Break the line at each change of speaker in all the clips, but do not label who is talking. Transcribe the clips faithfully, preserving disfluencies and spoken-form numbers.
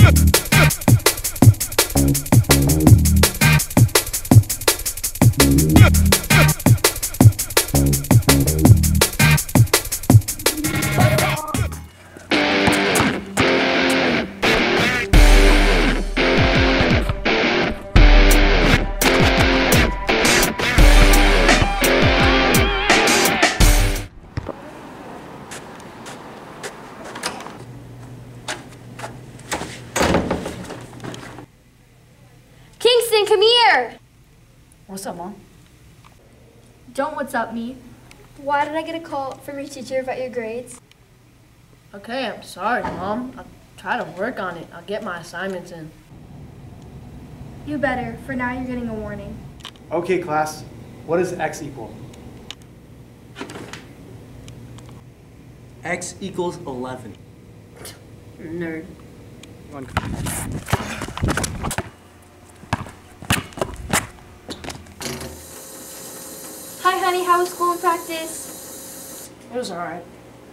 Come here!
What's up, Mom?
Don't what's up me. Why did I get a call from your teacher about your grades?
Okay, I'm sorry, Mom. I'll try to work on it. I'll get my assignments in.
You better. For now, you're getting a warning.
Okay, class. What does x equal?
X equals eleven.
Nerd.
One.
Hi, honey. How was school and practice?
It was alright.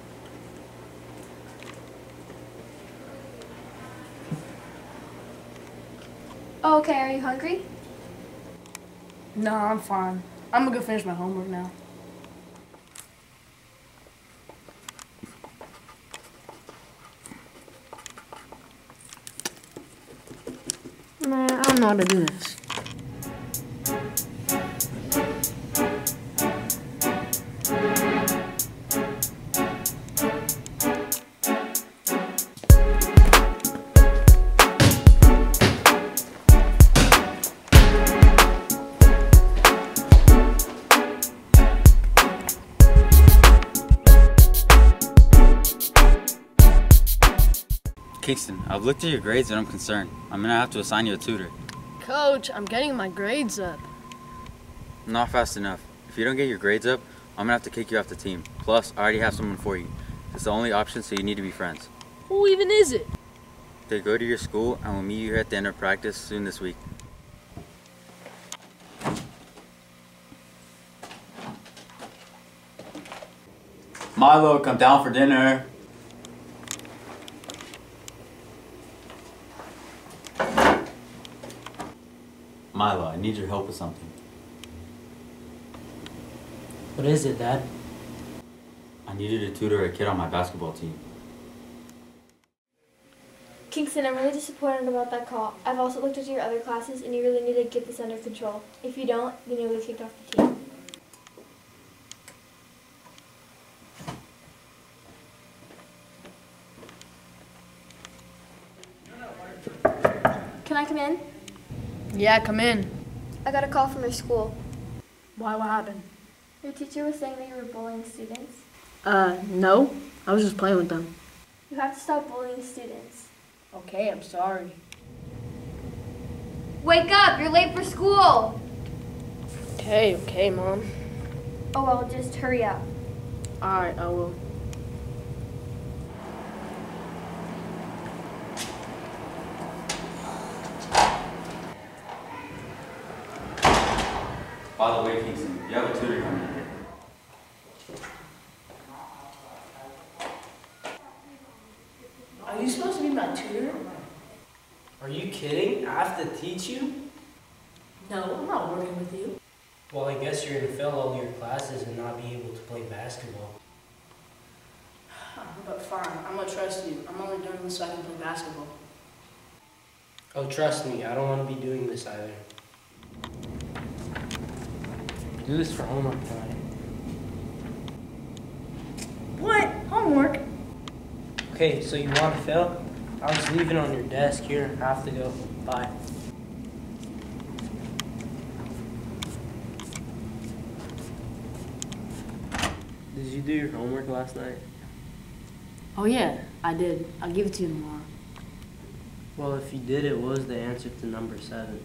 Oh, okay. Are you hungry?
No, I'm fine. I'm gonna go finish my homework now. Man, I don't know how to do this.
Kingston, I've looked at your grades and I'm concerned. I'm gonna have to assign you a tutor.
Coach, I'm getting my grades up.
Not fast enough. If you don't get your grades up, I'm gonna have to kick you off the team. Plus, I already have someone for you. It's the only option, so you need to be friends.
Who even is it?
They go to your school and we'll meet you here at the end of practice soon this week. Milo, come down for dinner. Milo, I need your help with something.
What is it, Dad?
I needed to tutor a kid on my basketball team.
Kingston, I'm really disappointed about that call. I've also looked into your other classes, and you really need to get this under control. If you don't, then you'll get kicked off the team. Can I come in?
Yeah, come in.
I got a call from your school.
Why, what happened?
Your teacher was saying that you were bullying students.
Uh, no. I was just playing with them.
You have to stop bullying students.
Okay, I'm sorry.
Wake up! You're late for school!
Okay, okay, Mom.
Oh well, just hurry up.
Alright, I will.
By the way, Kingston, you have a tutor coming in here.
Are you supposed to be my tutor?
Are you kidding? I have to teach you?
No, I'm not working with you.
Well, I guess you're gonna fail all your classes and not be able to play basketball.
But fine, I'm gonna trust you. I'm only doing this so I can play basketball.
Oh, trust me, I don't want to be doing this either. Do this for homework tonight.
What? Homework?
Okay, so you want to fail? I'll just leave it on your desk here. I have to go. Bye. Did you do your homework last night?
Oh yeah, I did. I'll give it to you tomorrow.
Well, if you did, it was the answer to number seven.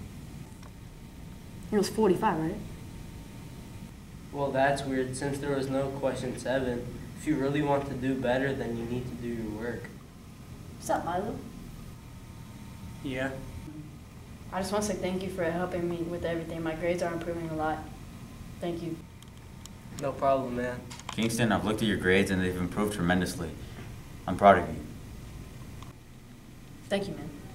It was forty-five, right?
Well, that's weird. Since there was no question seven, if you really want to do better, then you need to do your work.
What's up, Milo?
Yeah?
I just want to say thank you for helping me with everything. My grades are improving a lot. Thank you.
No problem, man.
Kingston, I've looked at your grades and they've improved tremendously. I'm proud of you.
Thank you, man.